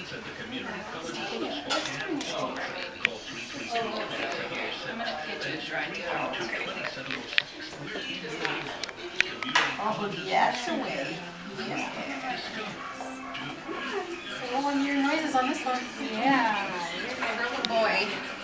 Oh, that's the way. Yeah. Roll on your noises on this one. Yeah. You're a little boy.